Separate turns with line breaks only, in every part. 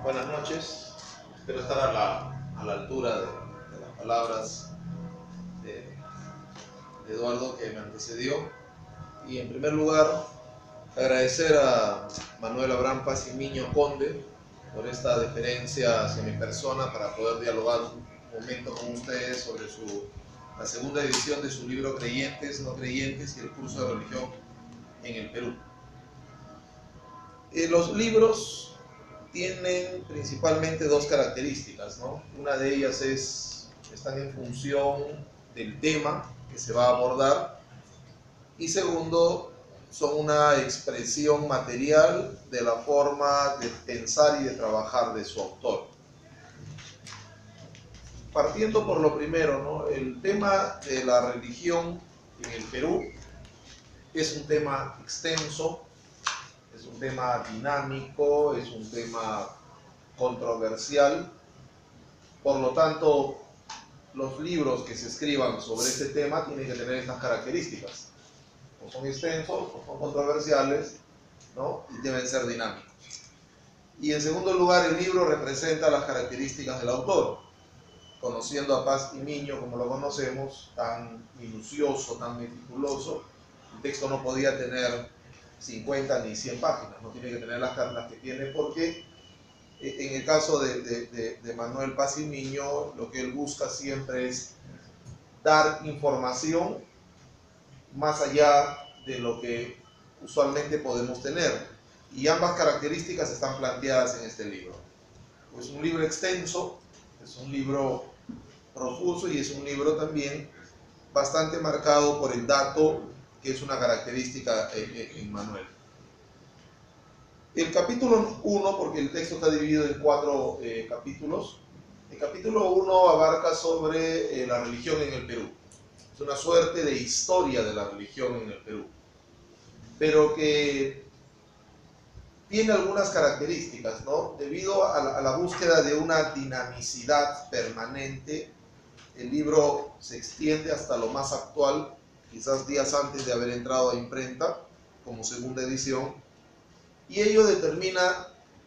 Buenas noches, espero estar a la altura de las palabras de Eduardo que me antecedió. Y en primer lugar, agradecer a Manuel Abraham Paz y Miño Conde por esta deferencia hacia mi persona para poder dialogar un momento con ustedes sobre la segunda edición de su libro Creyentes, no creyentes y el curso de religión en el Perú. Los libros tienen principalmente dos características, ¿no? Una de ellas están en función del tema que se va a abordar, y segundo, son una expresión material de la forma de pensar y de trabajar de su autor. Partiendo por lo primero, ¿no? El tema de la religión en el Perú es un tema extenso, es un tema dinámico, es un tema controversial. Por lo tanto, los libros que se escriban sobre este tema tienen que tener estas características. O son extensos, o son controversiales, ¿no? Y deben ser dinámicos. Y en segundo lugar, el libro representa las características del autor. Conociendo a Paz y Miño como lo conocemos, tan minucioso, tan meticuloso, el texto no podía tener 50 ni 100 páginas, no tiene que tener las que tiene, porque en el caso de Manuel Paz y Miño, lo que él busca siempre es dar información más allá de lo que usualmente podemos tener. Y ambas características están planteadas en este libro. Es un libro extenso, es un libro profuso y es un libro también bastante marcado por el dato, que es una característica en Manuel. El capítulo 1, porque el texto está dividido en 4 capítulos, el capítulo 1 abarca sobre la religión en el Perú. Es una suerte de historia de la religión en el Perú, pero que tiene algunas características, ¿no? Debido a la búsqueda de una dinamicidad permanente, el libro se extiende hasta lo más actual, quizás días antes de haber entrado a imprenta como segunda edición, y ello determina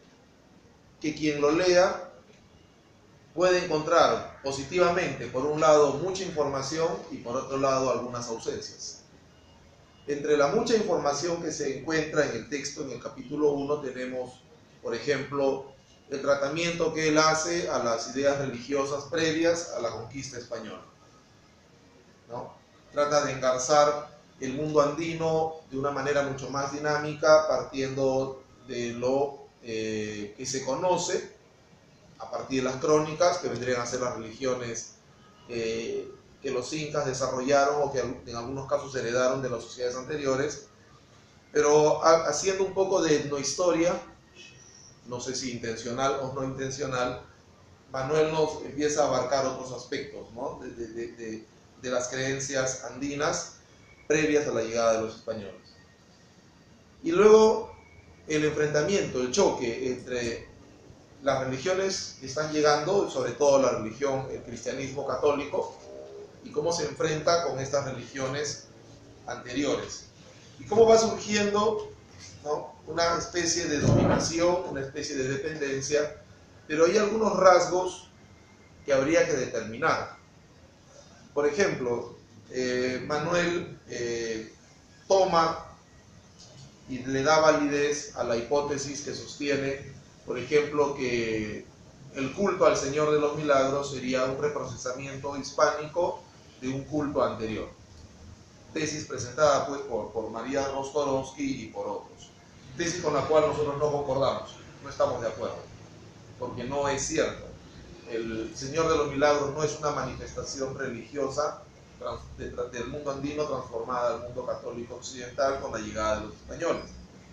que quien lo lea puede encontrar positivamente, por un lado, mucha información y por otro lado, algunas ausencias. Entre la mucha información que se encuentra en el texto, en el capítulo 1, tenemos, por ejemplo, el tratamiento que él hace a las ideas religiosas previas a la conquista española, ¿no? Trata de engarzar el mundo andino de una manera mucho más dinámica, partiendo de lo que se conoce a partir de las crónicas, que vendrían a ser las religiones que los incas desarrollaron o que en algunos casos heredaron de las sociedades anteriores, pero haciendo un poco de etnohistoria, no sé si intencional o no intencional, Manuel nos empieza a abarcar otros aspectos, ¿no? de las creencias andinas previas a la llegada de los españoles. Y luego el enfrentamiento, el choque entre las religiones que están llegando, sobre todo la religión, el cristianismo católico, y cómo se enfrenta con estas religiones anteriores. Y cómo va surgiendo, ¿no?, una especie de dominación, una especie de dependencia, pero hay algunos rasgos que habría que determinar. Por ejemplo, Manuel toma y le da validez a la hipótesis que sostiene, por ejemplo, que el culto al Señor de los Milagros sería un reprocesamiento hispánico de un culto anterior. Tesis presentada pues por María Rostorowski y por otros. Tesis con la cual nosotros no concordamos, no estamos de acuerdo, porque no es cierto. El Señor de los Milagros no es una manifestación religiosa del mundo andino transformada al mundo católico occidental con la llegada de los españoles.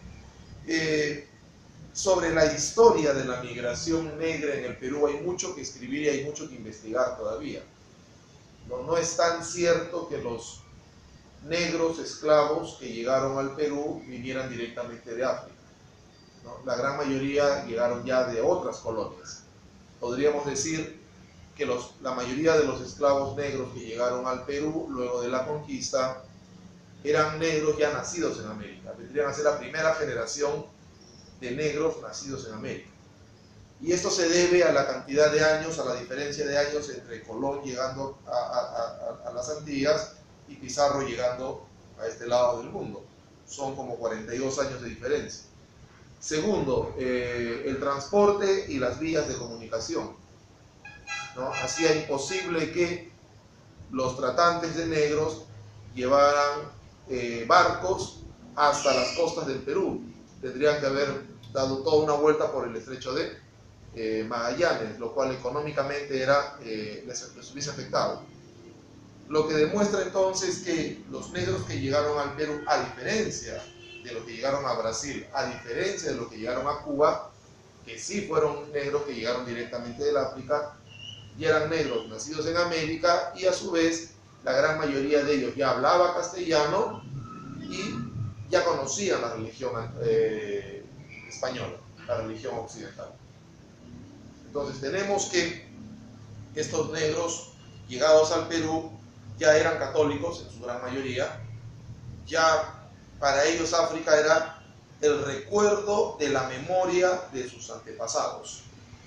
Sobre la historia de la migración negra en el Perú hay mucho que escribir y hay mucho que investigar todavía. No es tan cierto que los negros esclavos que llegaron al Perú vinieran directamente de África, ¿no? La gran mayoría llegaron ya de otras colonias. Podríamos decir que la mayoría de los esclavos negros que llegaron al Perú luego de la conquista eran negros ya nacidos en América. Vendrían a ser la primera generación de negros nacidos en América. Y esto se debe a la cantidad de años, a la diferencia de años entre Colón llegando a las Antillas y Pizarro llegando a este lado del mundo. Son como 42 años de diferencia. Segundo, el transporte y las vías de comunicación, ¿no? Hacía imposible que los tratantes de negros llevaran barcos hasta las costas del Perú. Tendrían que haber dado toda una vuelta por el estrecho de Magallanes, lo cual económicamente les hubiese afectado. Lo que demuestra entonces que los negros que llegaron al Perú, a diferencia de los que llegaron a Brasil, a diferencia de los que llegaron a Cuba, que sí fueron negros que llegaron directamente del África, y eran negros nacidos en América, y a su vez la gran mayoría de ellos ya hablaba castellano y ya conocían la religión española, la religión occidental. Entonces tenemos que estos negros llegados al Perú ya eran católicos en su gran mayoría, ya para ellos África era el recuerdo de la memoria de sus antepasados.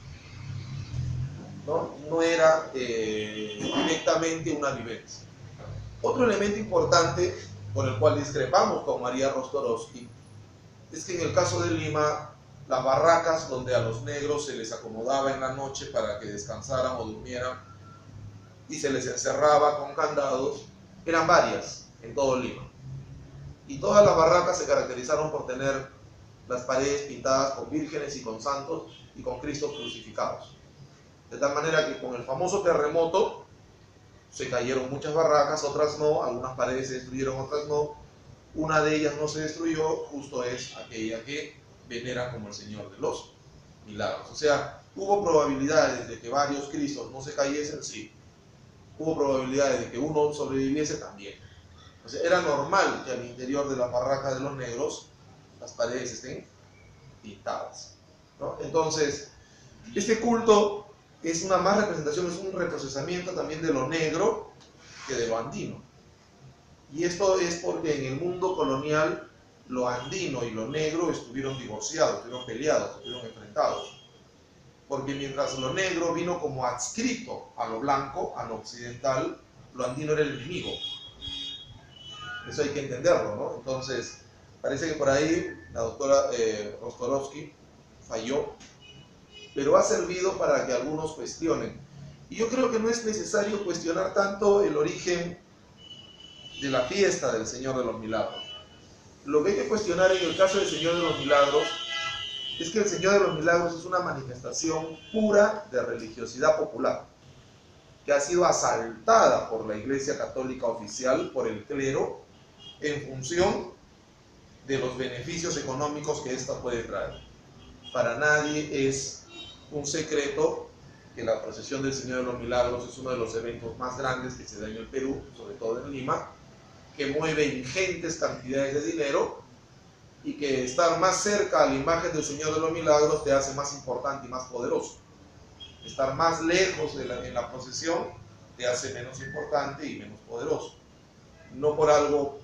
No era directamente una vivencia. Otro elemento importante con el cual discrepamos con María Rostorowski es que en el caso de Lima, las barracas donde a los negros se les acomodaba en la noche para que descansaran o durmieran y se les encerraba con candados, eran varias en todo Lima. Y todas las barracas se caracterizaron por tener las paredes pintadas con vírgenes y con santos y con Cristos crucificados. De tal manera que con el famoso terremoto se cayeron muchas barracas, otras no, algunas paredes se destruyeron, otras no. Una de ellas no se destruyó, justo es aquella que veneran como el Señor de los Milagros. O sea, ¿hubo probabilidades de que varios Cristos no se cayesen? Sí. ¿Hubo probabilidades de que uno sobreviviese? También. O sea, era normal que al interior de la barraca de los negros las paredes estén pintadas, ¿no? Entonces, este culto es una más representación, es un reprocesamiento también de lo negro que de lo andino. Y esto es porque en el mundo colonial lo andino y lo negro estuvieron divorciados, estuvieron peleados, estuvieron enfrentados. Porque mientras lo negro vino como adscrito a lo blanco, a lo occidental, lo andino era el enemigo. Eso hay que entenderlo, ¿no? Entonces, parece que por ahí la doctora Rostorowski falló, pero ha servido para que algunos cuestionen. Y yo creo que no es necesario cuestionar tanto el origen de la fiesta del Señor de los Milagros. Lo que hay que cuestionar en el caso del Señor de los Milagros es que el Señor de los Milagros es una manifestación pura de religiosidad popular, que ha sido asaltada por la Iglesia Católica oficial, por el clero, en función de los beneficios económicos que ésta puede traer. Para nadie es un secreto que la procesión del Señor de los Milagros es uno de los eventos más grandes que se da en el Perú, sobre todo en Lima, que mueve ingentes cantidades de dinero y que estar más cerca a la imagen del Señor de los Milagros te hace más importante y más poderoso. Estar más lejos en la procesión te hace menos importante y menos poderoso. No por algo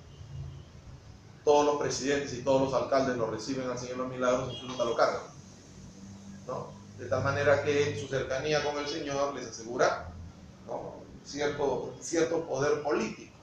todos los presidentes y todos los alcaldes lo reciben al Señor de los Milagros y tú nunca lo cargan, ¿no? De tal manera que su cercanía con el Señor les asegura, ¿no?, cierto poder político.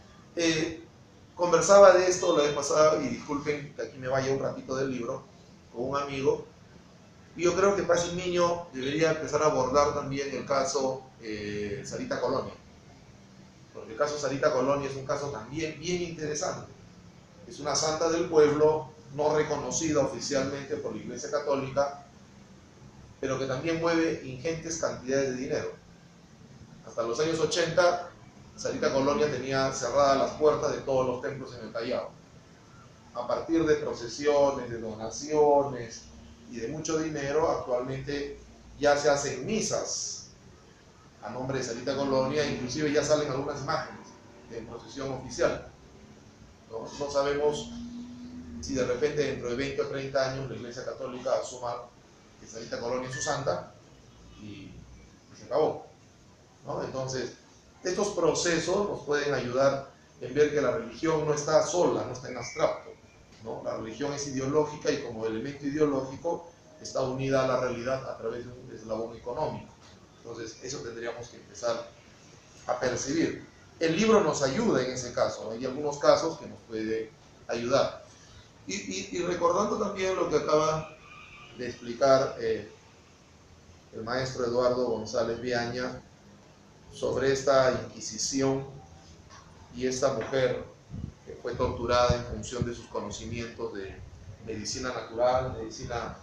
Conversaba de esto la vez pasada, y disculpen que aquí me vaya un ratito del libro, con un amigo, y yo creo que Paz y Niño debería empezar a abordar también el caso Sarita Colonia, porque el caso Sarita Colonia es un caso también bien interesante. Es una santa del pueblo, no reconocida oficialmente por la Iglesia Católica, pero que también mueve ingentes cantidades de dinero. Hasta los años 80, Sarita Colonia tenía cerradas las puertas de todos los templos en el Callao. A partir de procesiones, de donaciones y de mucho dinero, actualmente ya se hacen misas a nombre de Sarita Colonia, inclusive ya salen algunas imágenes en procesión oficial. No sabemos si de repente dentro de 20 o 30 años la Iglesia Católica asuma que Sarita Colonia es su santa y se acabó, ¿no? Entonces, estos procesos nos pueden ayudar en ver que la religión no está sola, no está en abstracto, ¿no? La religión es ideológica y como elemento ideológico está unida a la realidad a través de un eslabón económico. Entonces, eso tendríamos que empezar a percibir. El libro nos ayuda en ese caso, hay algunos casos que nos puede ayudar. Y recordando también lo que acaba de explicar el maestro Eduardo González Viaña sobre esta Inquisición y esta mujer que fue torturada en función de sus conocimientos de medicina natural, medicina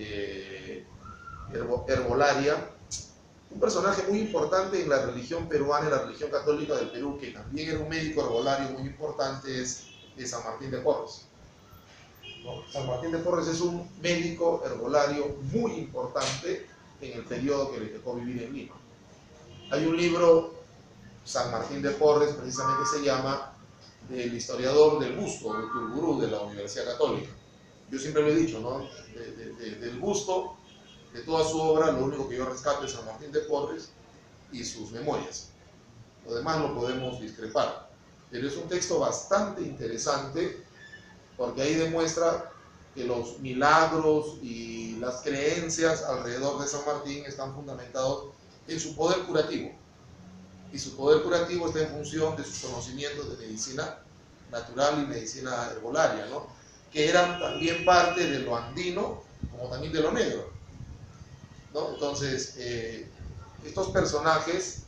herbolaria. Un personaje muy importante en la religión peruana, en la religión católica del Perú, que también era un médico herbolario muy importante, es San Martín de Porres. ¿No? San Martín de Porres es un médico herbolario muy importante en el periodo que le tocó vivir en Lima. Hay un libro, San Martín de Porres, precisamente se llama, del historiador del Busto, de Turburú, de la Universidad Católica. Yo siempre lo he dicho, ¿no? Del Busto, de toda su obra, lo único que yo rescato es San Martín de Porres y sus memorias. Lo demás lo podemos discrepar. Pero es un texto bastante interesante porque ahí demuestra que los milagros y las creencias alrededor de San Martín están fundamentados en su poder curativo. Y su poder curativo está en función de sus conocimientos de medicina natural y medicina herbolaria, ¿no? Que eran también parte de lo andino como también de lo negro, ¿no? Entonces, estos personajes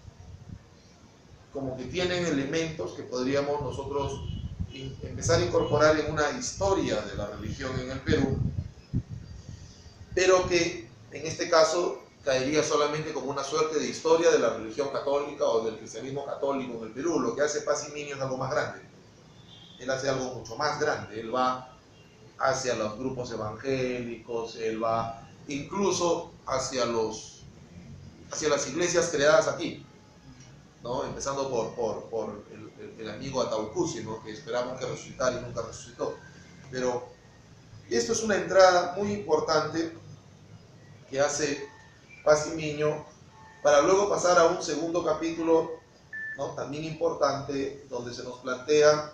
como que tienen elementos que podríamos nosotros empezar a incorporar en una historia de la religión en el Perú, pero que en este caso caería solamente como una suerte de historia de la religión católica o del cristianismo católico en el Perú. Lo que hace Paz y Minio es algo más grande. Él hace algo mucho más grande. Él va hacia los grupos evangélicos, él va incluso hacia las iglesias creadas aquí, ¿no? Empezando por el amigo Ataucusi, ¿no? Que esperamos que resucitara y nunca resucitó. Pero esto es una entrada muy importante que hace Paz y Minio para luego pasar a un segundo capítulo, ¿no? También importante, donde se nos plantea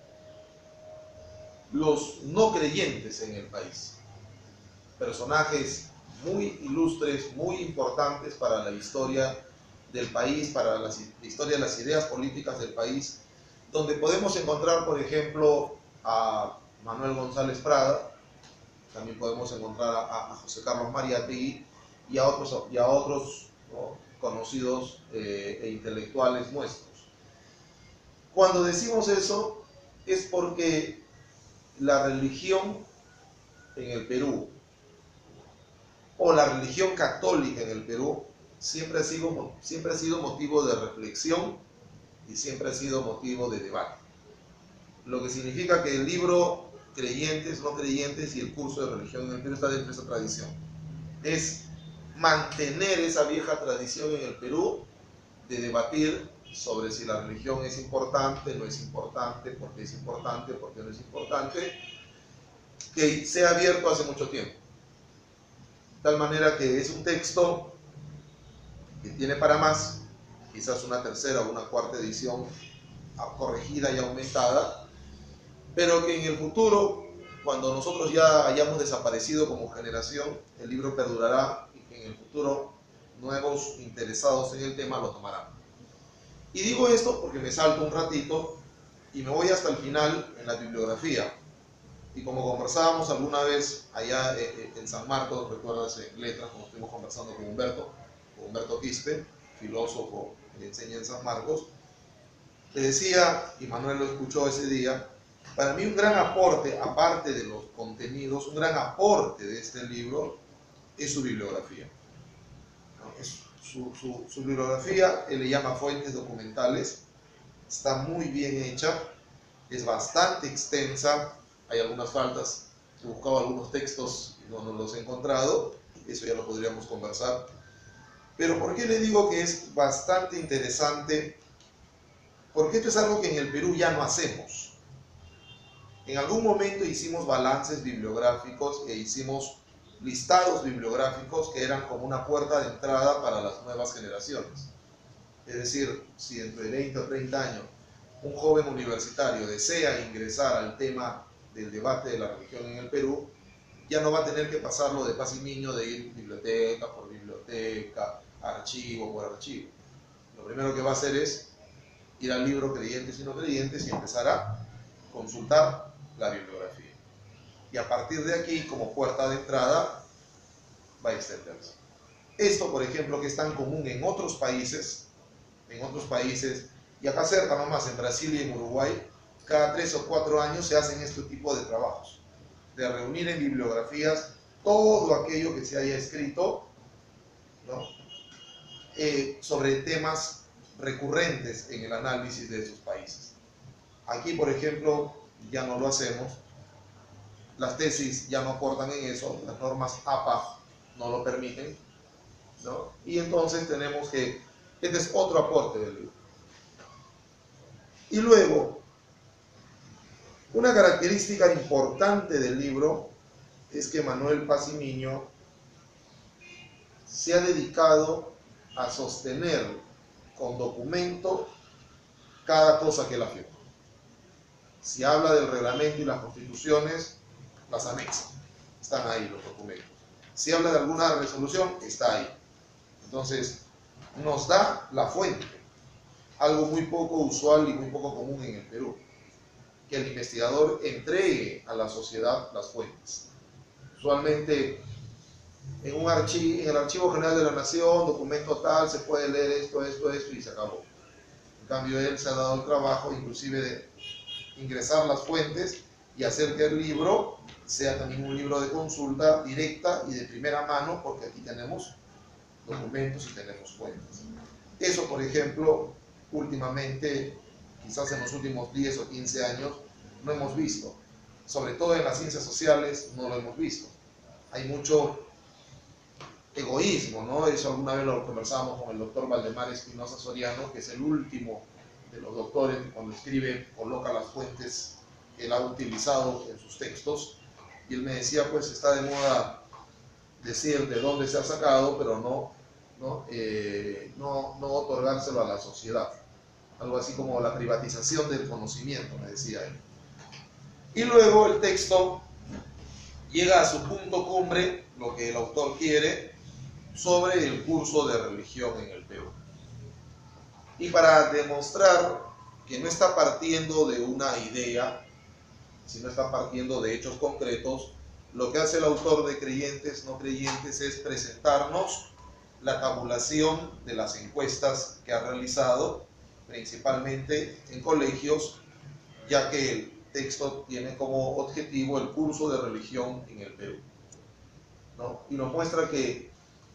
los no creyentes en el país. Personajes muy ilustres, muy importantes para la historia del país, para la historia de las ideas políticas del país, donde podemos encontrar, por ejemplo, a Manuel González Prada, también podemos encontrar a José Carlos Mariátegui y a otros ¿no? conocidos e intelectuales nuestros. Cuando decimos eso es porque la religión en el Perú o la religión católica en el Perú siempre ha sido motivo de reflexión y siempre ha sido motivo de debate. Lo que significa que el libro Creyentes, no creyentes y el curso de religión en el Perú está dentro de esa tradición. Es mantener esa vieja tradición en el Perú de debatir sobre si la religión es importante, no es importante, por qué es importante, por qué no es importante, que se ha abierto hace mucho tiempo. De tal manera que es un texto que tiene para más, quizás una tercera o una cuarta edición corregida y aumentada, pero que en el futuro, cuando nosotros ya hayamos desaparecido como generación, el libro perdurará y que en el futuro nuevos interesados en el tema lo tomarán. Y digo esto porque me salto un ratito y me voy hasta el final en la bibliografía. Y como conversábamos alguna vez allá en San Marcos, recuerdas en letras, como estuvimos conversando con Humberto Quispe, filósofo que enseña en San Marcos, le decía, y Manuel lo escuchó ese día, para mí un gran aporte, aparte de los contenidos, un gran aporte de este libro es su bibliografía. Su bibliografía, él le llama fuentes documentales, está muy bien hecha, es bastante extensa, hay algunas faltas, he buscado algunos textos y no los he encontrado, eso ya lo podríamos conversar. Pero ¿por qué le digo que es bastante interesante? Porque esto es algo que en el Perú ya no hacemos. En algún momento hicimos balances bibliográficos e hicimos listados bibliográficos que eran como una puerta de entrada para las nuevas generaciones. Es decir, si dentro de 20 o 30 años un joven universitario desea ingresar al tema del debate de la religión en el Perú, ya no va a tener que pasarlo de Pacimiño, de ir biblioteca por biblioteca, archivo por archivo. Lo primero que va a hacer es ir al libro Creyentes y no creyentes y empezar a consultar la bibliografía. Y a partir de aquí, como puerta de entrada, va a extenderse. Esto, por ejemplo, que es tan común en otros países, y acá cerca nomás, en Brasil y en Uruguay, cada 3 o 4 años se hacen este tipo de trabajos, de reunir en bibliografías todo aquello que se haya escrito, ¿no? Sobre temas recurrentes en el análisis de esos países. Aquí, por ejemplo, ya no lo hacemos, las tesis ya no aportan en eso, las normas APA no lo permiten, ¿no? Y entonces tenemos que, este es otro aporte del libro. Y luego, una característica importante del libro es que Manuel Pacimiño se ha dedicado a sostener con documento cada cosa que él afirma. Si habla del reglamento y las constituciones, las anexa, están ahí los documentos. Si habla de alguna resolución, está ahí. Entonces, nos da la fuente, algo muy poco usual y muy poco común en el Perú, que el investigador entregue a la sociedad las fuentes. Usualmente, en el Archivo General de la Nación, documento tal, se puede leer esto y se acabó. En cambio, él se ha dado el trabajo inclusive de ingresar las fuentes y hacer que el libro sea también un libro de consulta directa y de primera mano, porque aquí tenemos documentos y tenemos fuentes. Eso, por ejemplo, últimamente, quizás en los últimos 10 o 15 años, no hemos visto. Sobre todo en las ciencias sociales no lo hemos visto. Hay mucho egoísmo, ¿no? Eso alguna vez lo conversábamos con el doctor Valdemar Espinosa Soriano, que es el último de los doctores que cuando escribe coloca las fuentes que él ha utilizado en sus textos, y él me decía, pues está de moda decir de dónde se ha sacado, pero no otorgárselo a la sociedad. Algo así como la privatización del conocimiento, me decía él. Y luego el texto llega a su punto cumbre, lo que el autor quiere, sobre el curso de religión en el Perú. Y para demostrar que no está partiendo de una idea, sino está partiendo de hechos concretos, lo que hace el autor de Creyentes no creyentes es presentarnos la tabulación de las encuestas que ha realizado, principalmente en colegios, ya que el texto tiene como objetivo el curso de religión en el Perú, ¿no? Y nos muestra que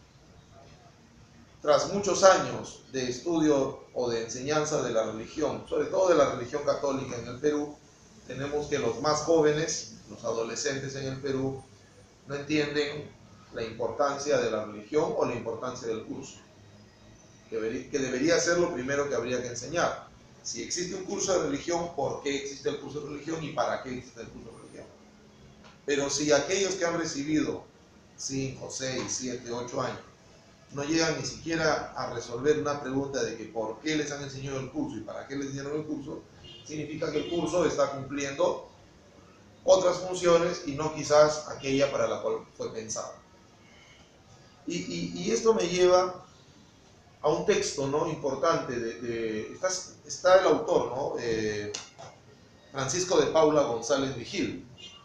tras muchos años de estudio o de enseñanza de la religión, sobre todo de la religión católica en el Perú, tenemos que los más jóvenes, los adolescentes en el Perú, no entienden la importancia de la religión o la importancia del curso, que debería ser lo primero que habría que enseñar. Si existe un curso de religión, ¿por qué existe el curso de religión y para qué existe el curso de religión? Pero si aquellos que han recibido 5, 6, 7, 8 años no llegan ni siquiera a resolver una pregunta de que por qué les han enseñado el curso y para qué les enseñaron el curso, significa que el curso está cumpliendo otras funciones y no quizás aquella para la cual fue pensado. Y esto me lleva a un texto, ¿no?, importante. Está el autor, ¿no?, Francisco de Paula González Vigil,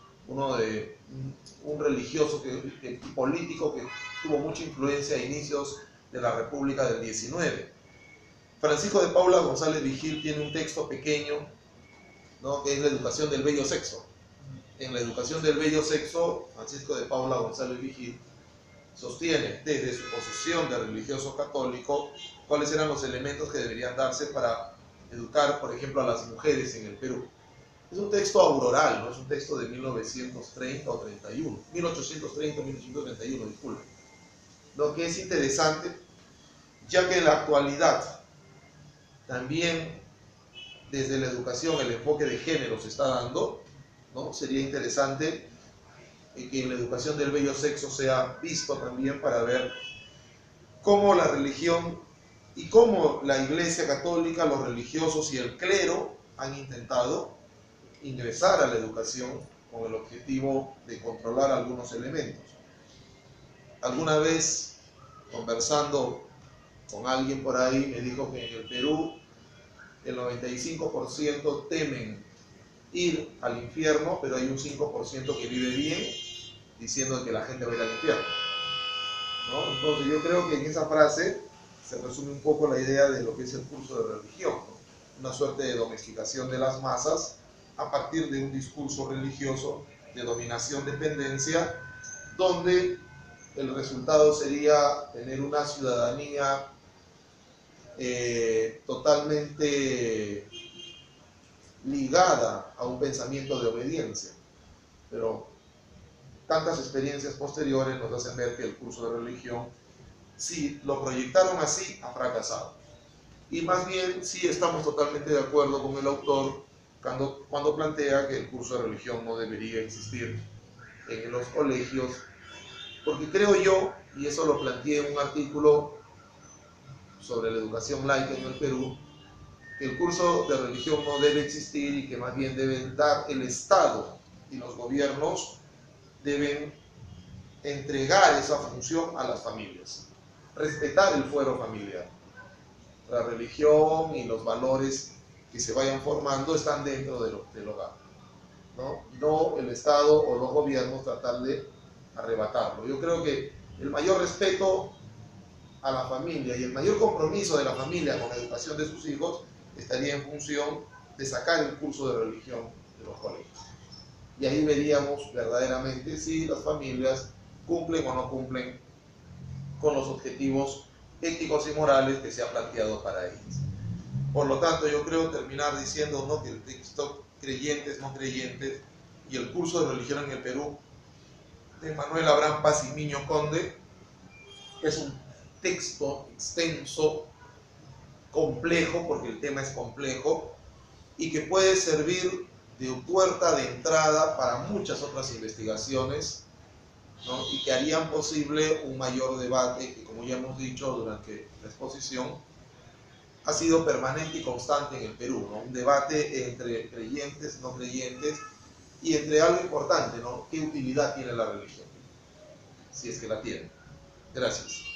un religioso y político que tuvo mucha influencia a inicios de la República del 19. Francisco de Paula González Vigil tiene un texto pequeño, ¿no?, que es la educación del bello sexo. En la educación del bello sexo, Francisco de Paula González Vigil sostiene desde su posición de religioso católico cuáles eran los elementos que deberían darse para educar, por ejemplo, a las mujeres en el Perú. Es un texto auroral, ¿no? Es un texto de 1930 o 31, 1830 o 1831, disculpe. Lo que es interesante, ya que en la actualidad también desde la educación el enfoque de género se está dando, ¿no? Sería interesante que en la educación del bello sexo sea visto también para ver cómo la religión y cómo la Iglesia Católica, los religiosos y el clero han intentado ingresar a la educación con el objetivo de controlar algunos elementos. Alguna vez, conversando con alguien por ahí, me dijo que en el Perú el 95% temen ir al infierno, pero hay un 5% que vive bien, diciendo que la gente va a ir al infierno, ¿no? Entonces yo creo que en esa frase se resume un poco la idea de lo que es el curso de religión, ¿no? Una suerte de domesticación de las masas a partir de un discurso religioso de dominación-dependencia, donde el resultado sería tener una ciudadanía totalmente ligada a un pensamiento de obediencia. Pero tantas experiencias posteriores nos hacen ver que el curso de religión, si lo proyectaron así, ha fracasado. Y más bien sí estamos totalmente de acuerdo con el autor cuando plantea que el curso de religión no debería existir en los colegios, porque creo yo, y eso lo planteé en un artículo sobre la educación laica en el Perú, que el curso de religión no debe existir y que más bien deben dar el Estado y los gobiernos deben entregar esa función a las familias, respetar el fuero familiar. La religión y los valores que se vayan formando están dentro del hogar, ¿no? No el Estado o los gobiernos tratar de arrebatarlo. Yo creo que el mayor respeto a la familia y el mayor compromiso de la familia con la educación de sus hijos estaría en función de sacar el curso de religión de los colegios. Y ahí veríamos verdaderamente si las familias cumplen o no cumplen con los objetivos éticos y morales que se ha planteado para ellos. Por lo tanto, yo creo terminar diciendo, ¿no?, que el texto Creyentes, no creyentes y el curso de religión en el Perú de Manuel Abraham Paz y Miño Conde es un texto extenso, complejo, porque el tema es complejo, y que puede servir de puerta de entrada para muchas otras investigaciones, ¿no?, y que harían posible un mayor debate que, como ya hemos dicho durante la exposición, ha sido permanente y constante en el Perú, ¿no? Un debate entre creyentes, no creyentes, y entre algo importante, ¿no?, ¿qué utilidad tiene la religión? Si es que la tiene. Gracias.